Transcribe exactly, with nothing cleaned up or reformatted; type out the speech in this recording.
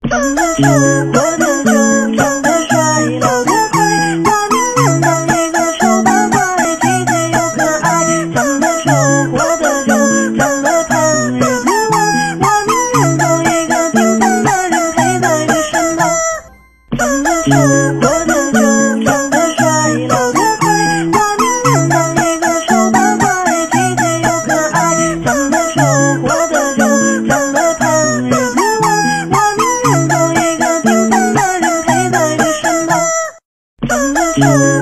咱们生活的久，长得帅，老得快，我宁愿当一个丑八怪，体贴又可爱。咱们生活的久，长得胖日子旺，我宁愿做一个平凡的人陪在你身旁。咱们生活的久，长得帅，老得快，我宁愿当一个丑八怪，体贴又可爱。咱们生活的久，长得胖日子旺，我宁愿做一个平凡的人陪在你身旁。咱们生